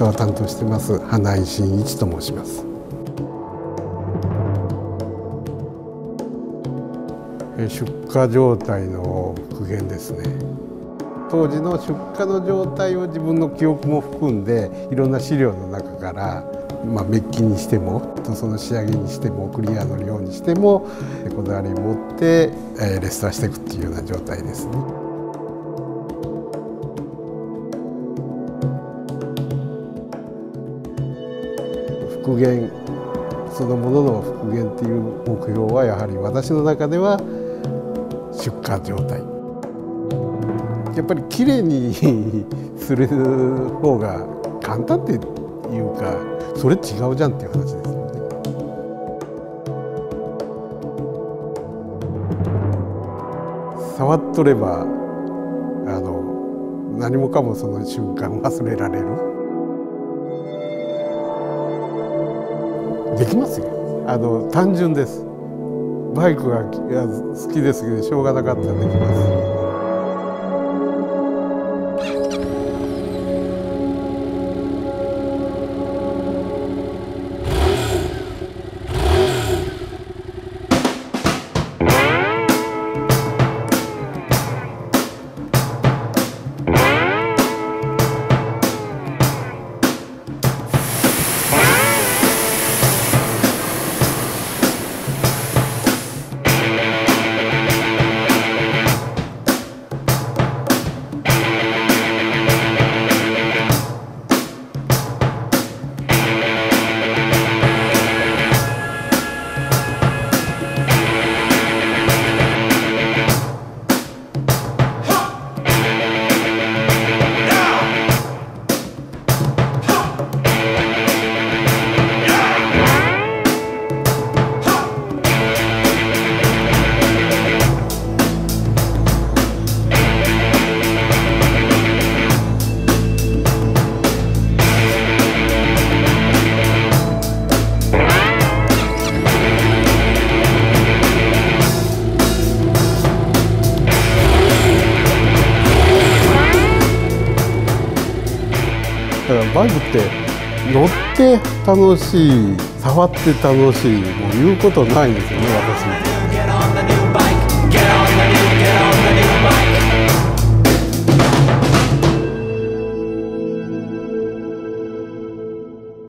課を担当してます花井真一と申します。出荷状態の復元ですね。当時の出荷の状態を自分の記憶も含んでいろんな資料の中から、メッキにしてもその仕上げにしてもクリアの量にしてもこだわりを持ってレストアしていくっていうような状態ですね。復元そのものの復元っていう目標はやはり私の中では出荷状態。やっぱりきれいにする方が簡単っていうかそれ違うじゃんっていう話ですよね。触っとれば何もかもその瞬間忘れられる。できますよ。単純です。バイクが好きですけどしょうがなかったらできます。だからバイクって乗って楽しい、触って楽しい、もう言うことないんですよね、私。